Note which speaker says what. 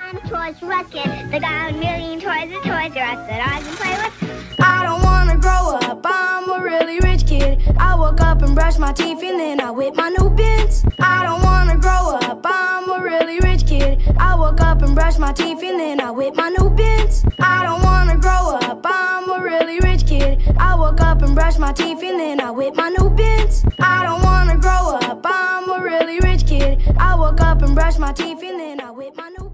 Speaker 1: I'm a Toys R Us kid. They got a million toys at Toys R Us that I can play with.
Speaker 2: I don't wanna grow up, I'm a really rich kid. I woke up and brushed my teeth and then I whip my new bins. I don't wanna grow up, I'm a really rich kid. I woke up and brushed my teeth and then I whip my new bins. I don't wanna grow up, I'm a really rich kid. I woke up and brushed my teeth and then I whip my new bins. I don't wanna grow up, I'm a really rich kid. I woke up and brushed my teeth and then I whip my new bins.